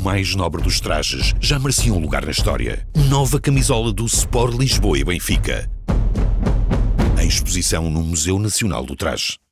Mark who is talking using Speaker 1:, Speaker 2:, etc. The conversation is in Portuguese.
Speaker 1: mais nobre dos trajes, já merecia um lugar na história. Nova camisola do Sport Lisboa e Benfica. Em exposição no Museu Nacional do Traje.